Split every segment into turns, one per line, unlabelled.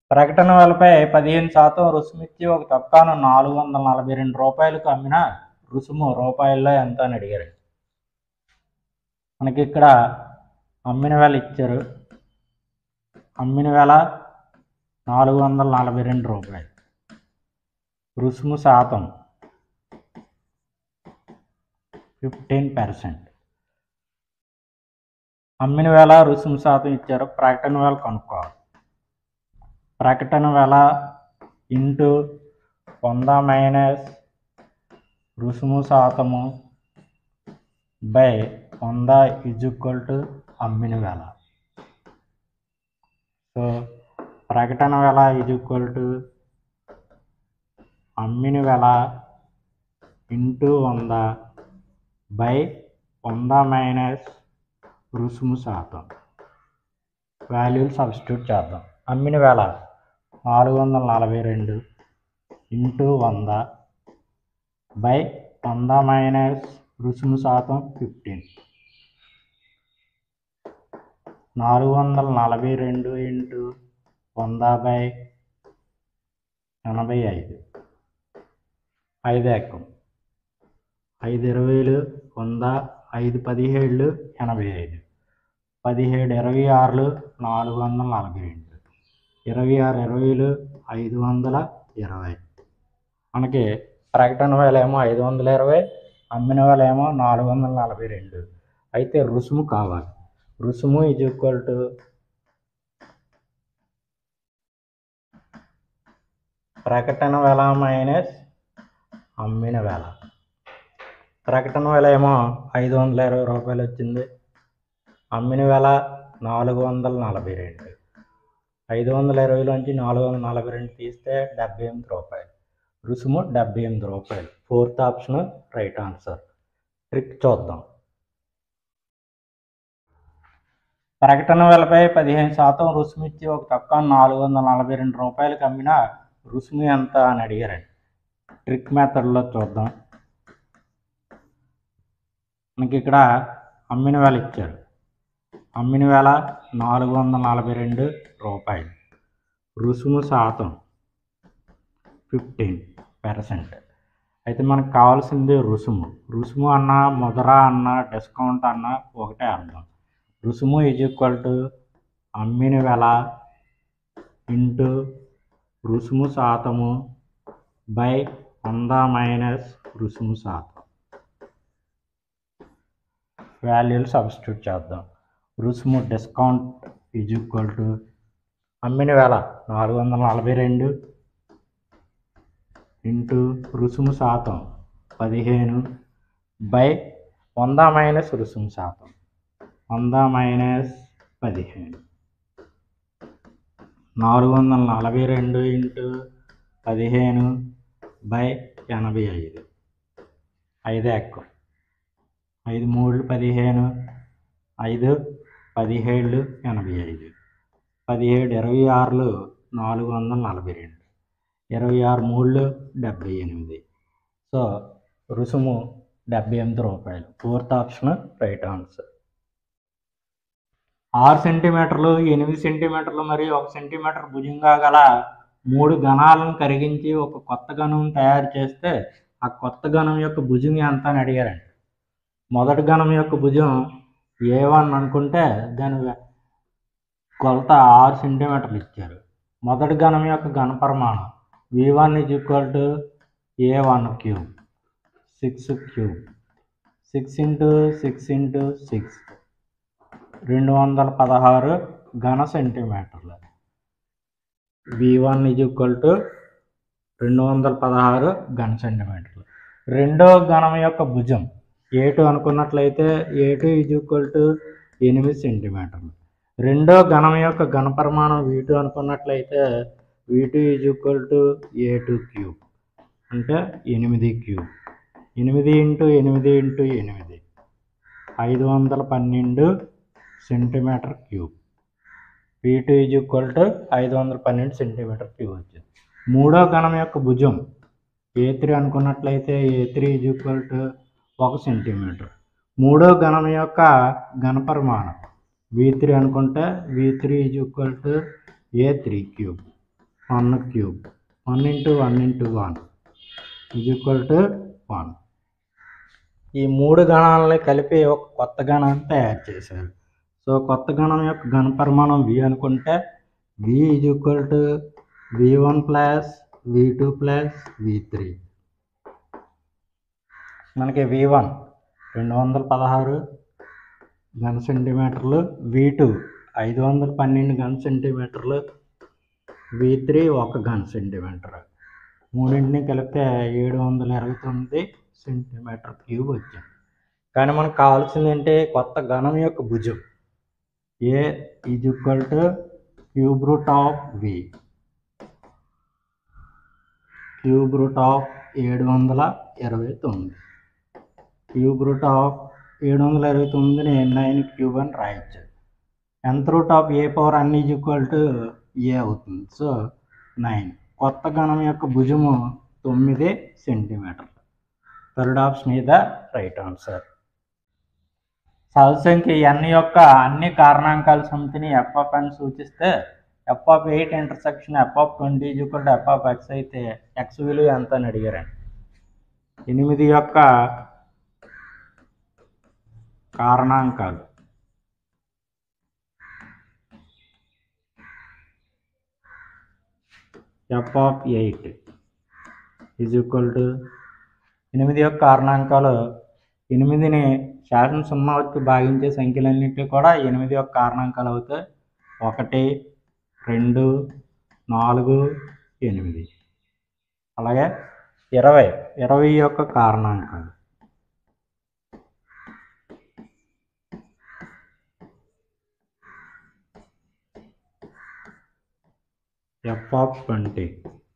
ప్రకటన వెలపై 15% రుసుమిచ్చి ఒక చొక్కాను ₹442కు అమ్మిన రుసుము రూపాయల్లో ఎంత అని అడిగారు. మనకి ఇక్కడ అమ్మిన వెల ఇచ్చారు. అమ్మిన వెల ₹442. రుసుము శాతం 15%. అమ్మిన వెల రుసుము శాతం ఇచ్చారు. ప్రకటన వెల కనుక్కోవాలి. ప్రకటన వెల ఇంటూ 100 మైనస్ రుసుము శాతము బై 100 = అమ్మిన వెల. సో ప్రకటన వెల = అమ్మిన వెల ఇంటూ 100 బై 100 మైనస్ రుసుము శాతం. వాల్యూలు సబ్స్టిట్యూట్ చేద్దాం. అమ్మిన వెల 442 ఇంటూ 100 బై 100 మైనస్ రుసుము శాతం 15. 442 ఇంటూ 100 బై 85. 5 ఎక్కం. 5 20లు 100, 5 17లు 85, 17 26లు 442, 26 20లు 520. మనకి ప్రకటన వేల ఏమో 520, అమ్మిన వేల ఏమో 442. అయితే రుసుము కావాలి. రుసుము = ప్రకటన వేల మైనస్ అమ్మిన వేల. ప్రకటన వేల ఏమో ₹520 వచ్చింది. అమ్మిన వేల 442. 520లోంచి 442 తీస్తే ₹78. రుసుము ₹78. 4th option right answer. Trick చూద్దాం. ప్రకటన వెలపై 15% రుసుమిచ్చి ఒక చొక్కాను ₹442కు అమ్మిన రుసుము ఎంత అని అడిగారండి. ట్రిక్ మెథడ్లో చూద్దాం. మనకి ఇక్కడ అమ్మిన వేల ఇచ్చారు. అమ్మిన వేల ₹442. రుసుము శాతం 15%. అయితే మనకు కావాల్సింది రుసుము. రుసుము అన్నా ముద్ర అన్నా డిస్కౌంట్ అన్నా ఒకటే అర్థం. రుసుము = అమ్మిన వెల ఇంటూ రుసుము శాతము బై 100 మైనస్ రుసుము శాతం. వాల్యూలు సబ్స్టిట్యూట్ చేద్దాం. రుసుము డిస్కౌంట్ = అమ్మిన వేల 442 ఇంటూ రుసుము శాతం 15 బై 100 మైనస్ రుసుము శాతం. 100 మైనస్ 15. 442 into 15 by 85. 5 ఎక్కం. 5 3లు 15, 5 17లు 85, 17 26లు 442, 26 3లు 78. సో రుసుము ₹78. 4th option right answer. 6 సెంటీమీటర్లు, 8 సెంటీమీటర్లు మరియు 1 సెంటీమీటర్ భుజంగా గల 3 ఘనాలను కరిగించి ఒక కొత్త ఘనం తయారు చేస్తే ఆ కొత్త ఘనం యొక్క భుజం ఎంత అని అడిగారండి. మొదటి ఘనం యొక్క భుజం A1 అనుకుంటే దాని కొలత 6 సెంటీమీటర్లు ఇచ్చారు. మొదటి ఘనం యొక్క ఘనపరిమాణం V1 = A1 cube 6 cube 6 into 6 into 6 216 ఘన సెంటీమీటర్లు. V1 = 216 ఘన సెంటీమీటర్లు. రెండో ఘనం యొక్క భుజం A2 అనుకున్నట్లయితే A2 = 8 సెంటీమీటర్లు. రెండో ఘనం యొక్క ఘనపరిమాణం V2 అనుకున్నట్లయితే V2 = A2 క్యూబ్ అంటే 8 cube. 8 into 8 into 8 512 centimetre cube. V2 = 512 centimetre cube వచ్చింది. మూడో ఘనం యొక్క భుజం A3 అనుకున్నట్లయితే A3 = 1 సెంటీమీటర్. మూడో ఘనం యొక్క ఘనపరిమాణం V3 అనుకుంటే V3 = A3 cube 1 cube 1 into 1 into 1 is equal to 1. ఈ మూడు గణాలని కలిపి ఒక కొత్త గణాన్ని తయారు చేశారు. సో కొత్త గణం యొక్క ఘనపరిమాణం v అనుకుంటే v is equal to v1 plus v2 plus v3. మనకి v1 216 ఘన సెంటీమీటర్లు, v2 512 ఘన సెంటీమీటర్లు, v3 1 ఘన సెంటీమీటర్. మూడింటిని కలిపితే 729 సెంటీమీటర్ క్యూబ్ వచ్చింది. కానీ మనకు కావాల్సింది ఏంటి? కొత్త ఘనం యొక్క భుజం. A is equal to cube root of V. Cube root of 729. Cube root of 729ని 9 క్యూబ్ అని రాయొచ్చు. nth root of A power n is equal to A అవుతుంది. సో 9. కొత్త ఘనం యొక్క భుజము 9 సెంటీమీటర్లు. Third option is the right answer. సహజ సంఖ్య n యొక్క అన్ని కారణాంకాల సమితిని f ఆఫ్ n సూచిస్తే f of 8 intersection f of 20 is equal to f of x అయితే x విలువ ఎంత అని అడిగారండి. 8 యొక్క కారణాంకాలు f of 8 is equal to 8 యొక్క కారణాంకాలు 8ని శాసన 0 వచ్చి భాగించే సంఖ్యలన్నింటినీ కూడా 8 యొక్క కారణాంకాలు అవుతాయి. 1 2 4 8. అలాగే 20 యొక్క కారణాంకాలు f ఆఫ్ 20.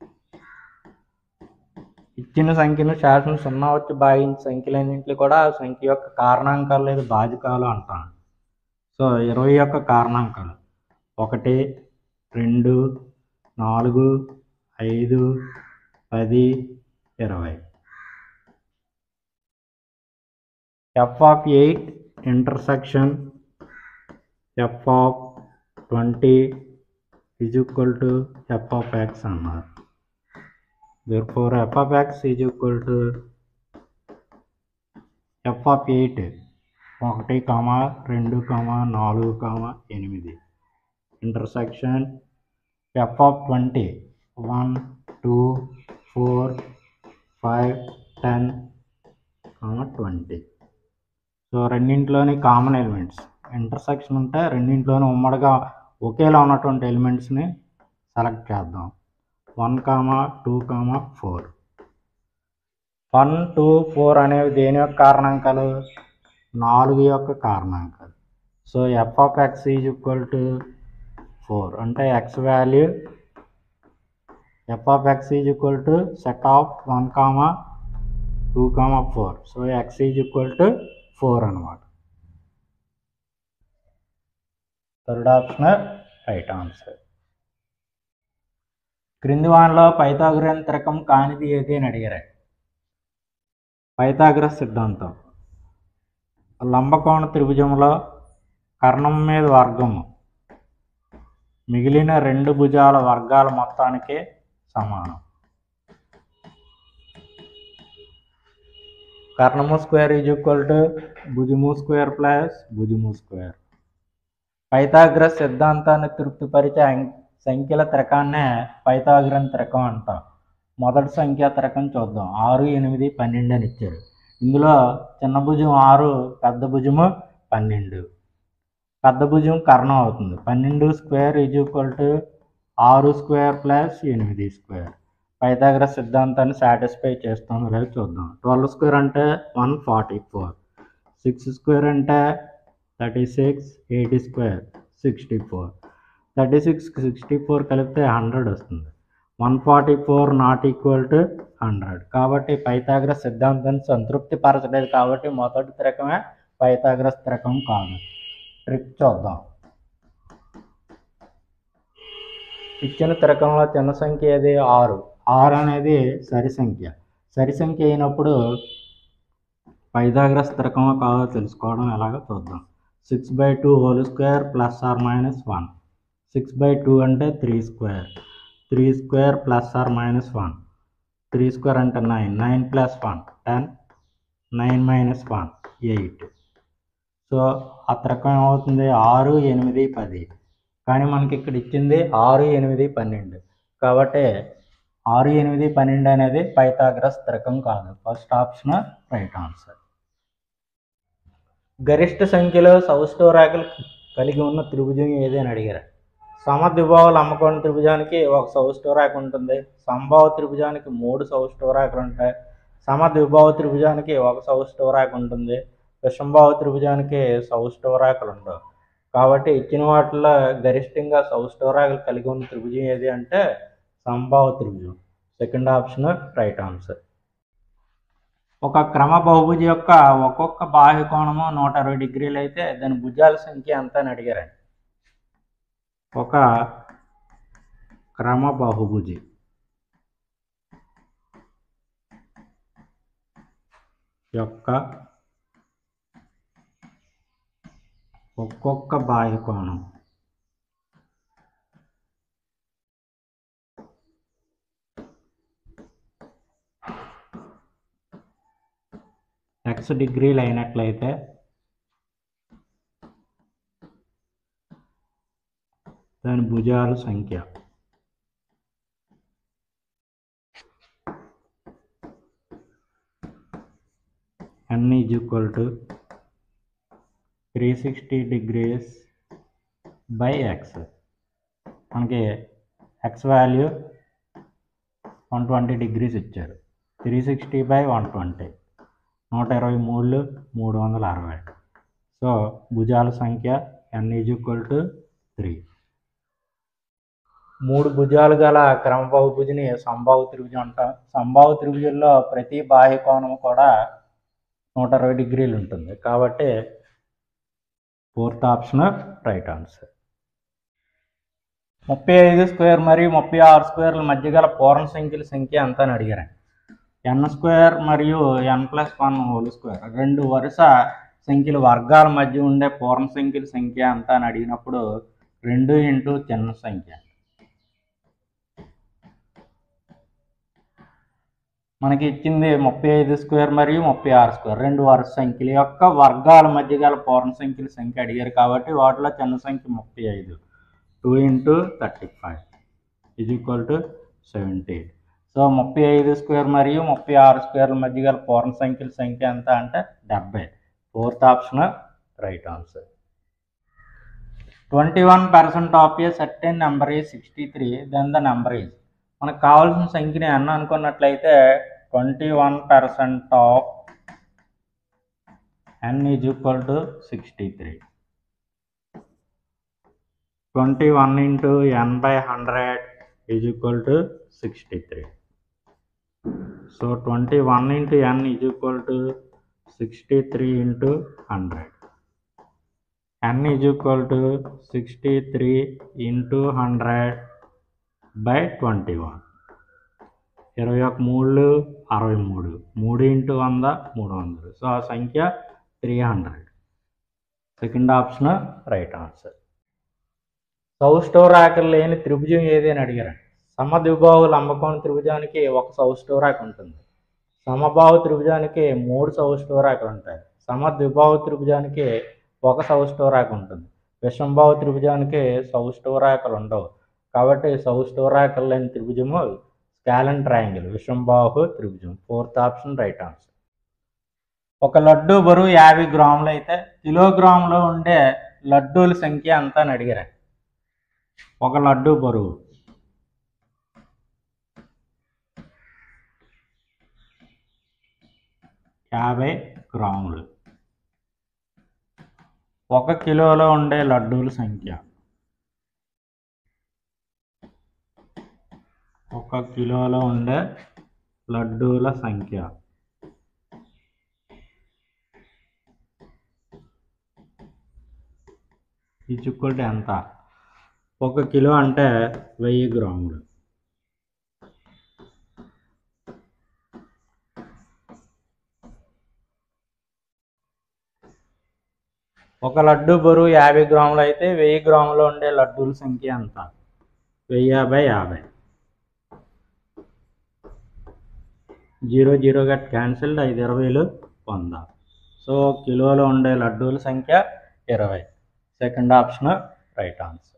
ఇచ్చిన సంఖ్యను శాసన 0 వచ్చి భాగించే సంఖ్యలన్నింటినీ కూడా సంఖ్య యొక్క కారణాంకాలు లేదా భాజకాలు అంటాం. సో 20 యొక్క కారణాంకాలు 1 2 4 5 10 20. f of 8 intersection f of 20 is equal to f of x అన్నారు. Therefore f of x is equal to f of 8 1, 2, 4, 8 intersection f of 20 1, 2, 4, 5, 10, 20. So రెండింటిలోని కామన్ ఎలిమెంట్స్ ఇంటర్సెక్షన్ ఉంటే రెండింటిలోని ఉమ్మడిగా ఒకేలా ఉన్నటువంటి ఎలిమెంట్స్ని సెలెక్ట్ చేద్దాం. 1, 2, 4. 1, 2, 4 అనేవి దేని యొక్క కారణాంకాలు? 4 యొక్క కారణాంకాలు. So f of x is equal to 4 అంటే x value f of x is equal to set of 1, 2, 4. So x is equal to 4 అన్నమాట. Third option right answer. క్రింది వానిలో పైథాగోరియన్ త్రికం కానిది ఏది అని అడిగారు. పైథాగరస్ సిద్ధాంతం. లంబకోణ త్రిభుజంలో కర్ణం మీద వర్గము మిగిలిన 2 భుజాల వర్గాల మొత్తానికి సమానం. కర్ణము స్క్వేర్ ఈజ్ ఈక్వల్ టు భుజము స్క్వేర్ ప్లస్ భుజము స్క్వేర్. పైథాగరస్ సిద్ధాంతాన్ని తృప్తిపరిచే సంఖ్యల త్రికాన్నే పైథాగరన్ త్రికం అంటాం. మొదటి సంఖ్యా త్రికం చూద్దాం. 6, 8, 12 అని ఇచ్చారు. ఇందులో చిన్న భుజం 6, పెద్ద భుజము 12. పెద్ద భుజం కర్ణం అవుతుంది. 12 square is equal to 6 square plus 8 square. Pythagoras సిద్ధాంతాన్ని సాటిస్ఫై చేస్తాం లేదా చూద్దాం. 12 స్క్వేర్ అంటే 144. 6 స్క్వేర్ అంటే 36. 8 స్క్వేర్ 64. 36, 64 కలిపితే 100 వస్తుంది. 144 నాట్ ఈక్వల్ టు 100. కాబట్టి పైథాగరస్ సిద్ధాంతాన్ని సంతృప్తి పరచలేదు కాబట్టి మొదటి త్రికమే పైథాగరస్ త్రికం కాదు. ట్రిక్ చూద్దాం. ఇచ్చిన త్రికంలో చిన్న సంఖ్య ఏది? 6. 6 అనేది సరి సంఖ్య. సరి సంఖ్య అయినప్పుడు పైథాగరస్ త్రికమో కాదో తెలుసుకోవడం ఎలాగో చూద్దాం. 6/2 whole square plus r minus 1. 6/2 అంటే 3 square. 3 square plus r minus 1. 3 square అంటే 9, 9 ప్లస్ 1 10, 9 మైనస్ 1 8. సో ఆ త్రికం ఏమవుతుంది 6 8 10. కానీ మనకి ఇక్కడ ఇచ్చింది 6 8 12. కాబట్టి 6 8 12 అనేది పైథాగరస్ త్రికం కాదు. First option right answer. గరిష్ట సంఖ్యలో సౌష్టోరాకులు కలిగి ఉన్న త్రిభుజం ఏది అని అడిగారు. సమద్విబాహుల అమ్మకోణ త్రిభుజానికి ఒక సౌష్టోరాకు ఉంటుంది. సంభావ త్రిభుజానికి 3 సౌష్టోరాకులు ఉంటాయి. సమద్విబాహు త్రిభుజానికి ఒక సౌష్టోరాకు ఉంటుంది. విషంబాహు త్రిభుజానికి సౌష్టోరాకులు ఉండవు. కాబట్టి ఇచ్చిన వాటిలో గరిష్టంగా సౌష్టోరాకులు కలిగి ఉన్న త్రిభుజం ఏది అంటే సంభావ త్రిభుజం. Second option right answer. ఒక క్రమ బహుభుజి యొక్క ఒక్కొక్క బాహ్య కోణము 120 డిగ్రీలు అయితే దాని భుజాల సంఖ్య ఎంత అని అడిగారండి. ఒక క్రమ బహుభుజి యొక్క ఒక్కొక్క బాహ్య కోణం x డిగ్రీలు అయినట్లయితే దాని భుజాల సంఖ్య n = 360 degrees by x. మనకి x వాల్యూ 120 డిగ్రీస్ ఇచ్చారు. 360 by 120 123 360. సో భుజాల సంఖ్య n = 3. 3 భుజాలు గల క్రమ బహుభుజిని సంభావ త్రిభుజం అంటాం. సంభావ త్రిభుజంలో ప్రతి బాహ్య కోణం కూడా 120 డిగ్రీలు ఉంటుంది. కాబట్టి fourth option right answer. 35 square మరియు 36 స్క్వేర్ల మధ్య గల పూర్ణ సంఖ్యల సంఖ్య ఎంత అని అడిగారండి. n² మరియు n+1² రెండు వరుస సంఖ్యల వర్గాల మధ్య ఉండే పూర్ణ సంఖ్యల సంఖ్య ఎంత అని అడిగినప్పుడు 2 ఇంటూ చిన్న సంఖ్య. మనకి ఇచ్చింది 35 స్క్వేర్ మరియు 36 స్క్వేర్ రెండు వరుస సంఖ్యల యొక్క వర్గాల మధ్య గల పూర్ణ సంఖ్యల సంఖ్య అడిగారు. కాబట్టి వాటిలో చిన్న సంఖ్య 35. 2 ఇంటూ 35 = 70. సో 35 స్క్వేర్ మరియు 36 స్క్వేర్ల మధ్య గల పూర్ణ సంఖ్యల సంఖ్య ఎంత అంటే 70. Fourth option right answer. 21% of a certain number is 63, then the number is. మనకు కావాల్సిన సంఖ్యని n అనుకున్నట్లయితే 21% of n = 63. 21 into n/100 = 63. So 21 into n = 63 into 100. n = 63 into 100 by 21. 21 63. 3 into 100 300. So ఆ సంఖ్య 300. Second option right answer. సౌష్టోరాకులు లేని త్రిభుజం ఏది అని అడిగారు. సమద్విబాహుల లంబకోణ త్రిభుజానికి ఒక సౌష్టోరాకు ఉంటుంది. సమబాహు త్రిభుజానికి 3 సౌష్టోరాకులు ఉంటాయి. సమద్విబాహు త్రిభుజానికి ఒక సౌష్టోరాకు ఉంటుంది. విషంబాహు త్రిభుజానికి సౌష్టోరాకులు ఉండవు. కాబట్టి సౌష్టోరాకులు లేని త్రిభుజము స్కాలన్ ట్రయాంగిల్ విషంబాహు త్రిభుజం. Fourth option right answer. ఒక లడ్డు బరువు 50 గ్రాములు అయితే కిలోగ్రాములో ఉండే లడ్డూల సంఖ్య ఎంత అని అడిగారు. ఒక లడ్డు బరువు 50 గ్రాములు. 1 కిలోలో ఉండే లడ్డూల సంఖ్య 1 కిలోలో ఉండే లడ్డూల సంఖ్య ఈక్వల్ ఎంత? 1 కిలో అంటే 1000 గ్రాములు. ఒక లడ్డు బరువు 50 గ్రాములు అయితే 1000 గ్రాములు ఉండే లడ్డూల సంఖ్య ఎంత? 1000/50. జీరో జీరో గట్ క్యాన్సిల్డ్, 5 20లు 100. సో కిలోలో ఉండే లడ్డూల సంఖ్య 20. Second option right answer.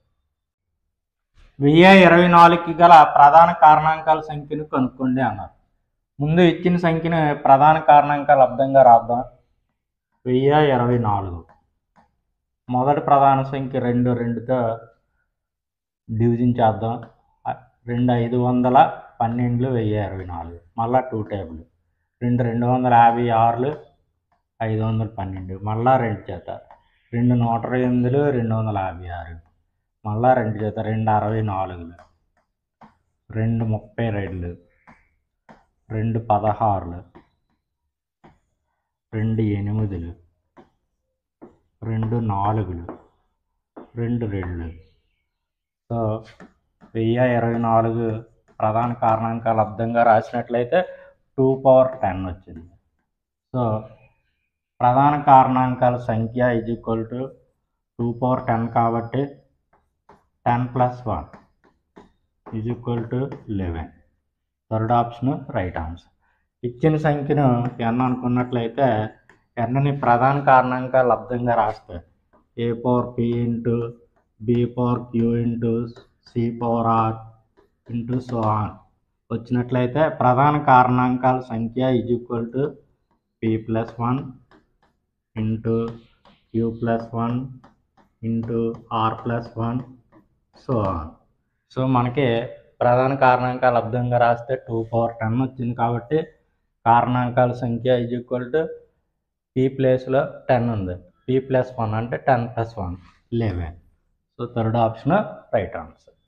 1024కి గల ప్రధాన కారణాంకాల సంఖ్యను కనుక్కోండి అన్నారు. ముందు ఇచ్చిన సంఖ్యను ప్రధాన కారణాంకాలు లబ్ధంగా రాద్దాం. 1024 మొదటి ప్రధాన సంఖ్య 2 2తో డివిజన్ చేద్దాం. 2 512 1024 మళ్ళా 2 టేబుల్. 2 256 512 మళ్ళా 2 చేత. 2 128 256 మళ్ళా 2 చేత. 2 64 2 32 2 16 2 8 2 4 2 2. సో 1024 ప్రధాన కారణాంకాలు లబ్ధంగా రాసినట్లయితే 2/10 వచ్చింది. సో ప్రధాన కారణాంకాల సంఖ్య ఈజ్ ఈక్వల్ టు 2/10 కాబట్టి 10 + 1 is equal to 11. Third option right answer. ఇచ్చిన సంఖ్యను n అనుకున్నట్లయితే nని ప్రధాన కారణాంకాలు లబ్ధంగా రాస్తే a/p into b/q into c/r into so on వచ్చినట్లయితే ప్రధాన కారణాంకాల సంఖ్య is equal to p+1 into q+1 into r+1 so on. So మనకి ప్రధాన కారణాంకాలు లబ్ధంగా రాస్తే 2/10 వచ్చింది కాబట్టి కారణాంకాల సంఖ్య ఈజ్ ఈక్వల్ టు p ప్లేస్లో 10 ఉంది. p+1 అంటే 10 + 1 11. So third option right answer.